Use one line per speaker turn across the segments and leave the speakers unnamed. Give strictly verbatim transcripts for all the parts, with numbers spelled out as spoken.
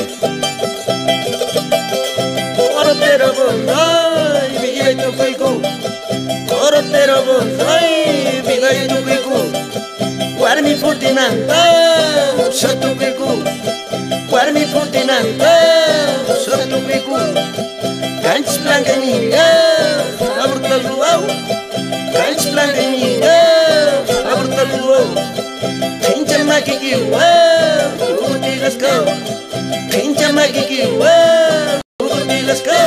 Corotero boy, bigay tu kuiku. Corotero boy, bigay tu kuiku. Warmi putinanta, satu kuiku. Warmi putinanta, satu kuiku. Kanch blanca niña, aborta luau. Kanch blanca niña, aborta luau. Kincha makikiwa, uti let's go. Kincha makikiwa, uti let's go.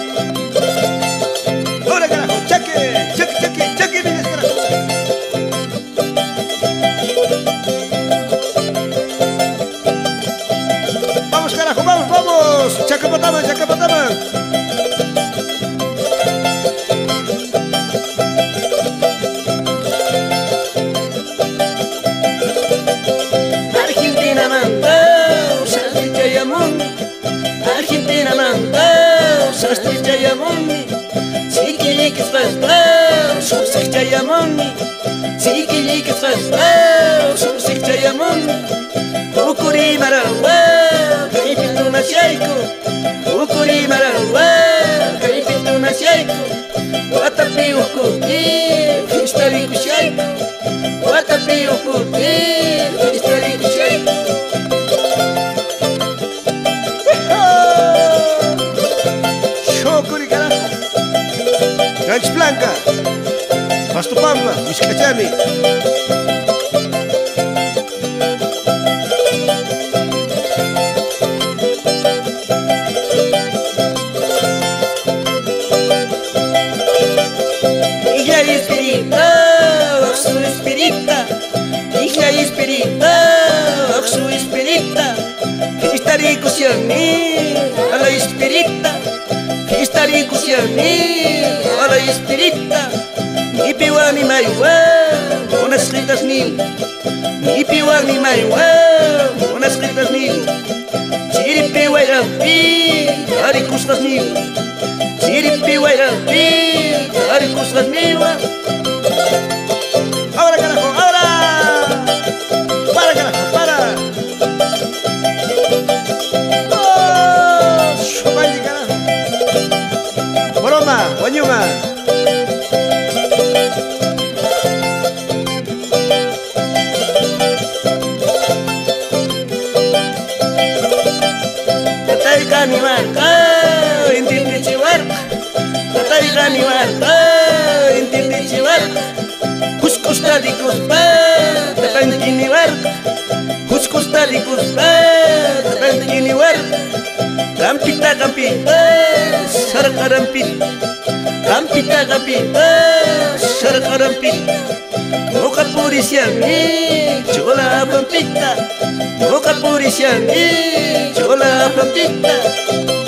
Ahora carajo, chaque, chaque, chaque, chaque, mira carajo. Vamos carajo, vamos, vamos. Chacapatama, chacapatama.
Argentina manda, Sastri Yamundi. Argentina manda, Sastri Yamundi. Sikilikas fasta, Susik Yamundi. Sikilikas fasta, Susik Yamundi. Ukuri marawa, Kaipintu Nasyaiko. Ukuri marawa, Kaipintu Nasyaiko. Watapi ukuti, Histari Kusyaiko. Watapi ukuti, Histari Kusyaiko.
Shokuri carajo. Ranch Blanca. Pasto Pampa, Miskachami.
Hija espirita, Oxu espirita. Hija espirita, Oxu espirita. Histari Kusyami, ala espirita. Histari Kusyami, ala espirita. Nipiwa mi maiwa, unas ritas mil. Nipiwa mi maiwa, unas ritas mil. Chiripiwa rampi, arikustas mil. Chiripiwa rampi, arikustas mil.
Ahora carajo, ahora. Para carajo, para. Oh, Shumayi carajo. Broma, Wanyuma.
Tatay kami marka, intindi chiwarka. Tatay kami marka, intindi chiwarka. Kuskus tadi kuspa, tatay kini warka. Kuskus tadi kuspa, tatay kini warka. Kampita kampita, sarkarampit. Kampita kampita, sarkarampit. Muka purisyami, chola pampita. Muka purisyami, chola pampita.